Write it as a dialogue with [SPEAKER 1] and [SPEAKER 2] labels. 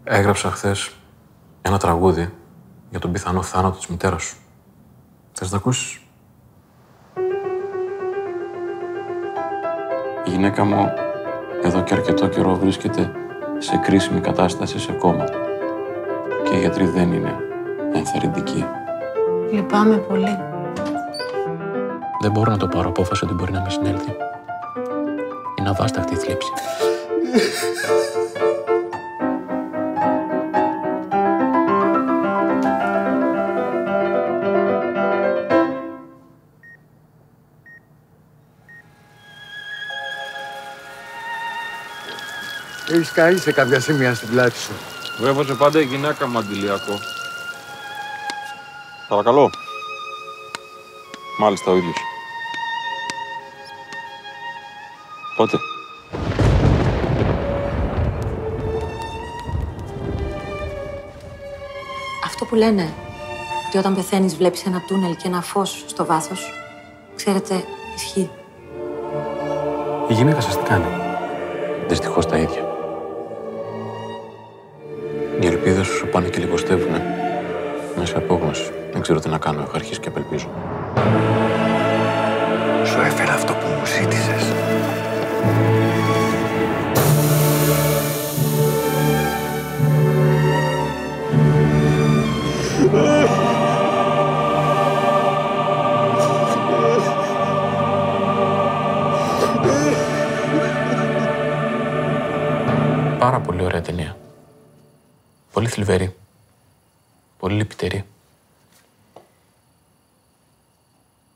[SPEAKER 1] Έγραψα χθες ένα τραγούδι για τον πιθανό θάνατο της μητέρας σου. Θες να το ακούσεις? Η γυναίκα μου εδώ και αρκετό καιρό βρίσκεται σε κρίσιμη κατάσταση, σε κόμμα. Και οι γιατροί δεν είναι ενθαρρυντικοί.
[SPEAKER 2] Λυπάμαι πολύ.
[SPEAKER 1] Δεν μπορώ να το πάρω απόφαση ότι μπορεί να μην συνέλθει. Είναι αβάσταχτη η θλίψη.
[SPEAKER 3] Έχεις καεί σε κάποια σημεία στην πλάτη σου.
[SPEAKER 4] Μου έβαζε πάντα η γυναίκα μου αντιλιακό. Παρακαλώ. Μάλιστα ο ίδιος. Πότε?
[SPEAKER 2] Αυτό που λένε, ότι όταν πεθαίνεις βλέπεις ένα τούνελ και ένα φως στο βάθος, ξέρετε, ισχύει.
[SPEAKER 1] Η γυναίκα σας τι κάνει? Δυστυχώς τα ίδια. Οι ελπίδες σου πάνε και λιγοστεύουνε. Είμαι σε απόγνωση. Δεν ξέρω τι να κάνω. Έχω αρχίσει και απελπίζω.
[SPEAKER 3] Σου έφερα αυτό που μου ζήτησες.
[SPEAKER 1] Πάρα πολύ ωραία ταινία. Πολύ θλιβερή. Πολύ λυπητερή.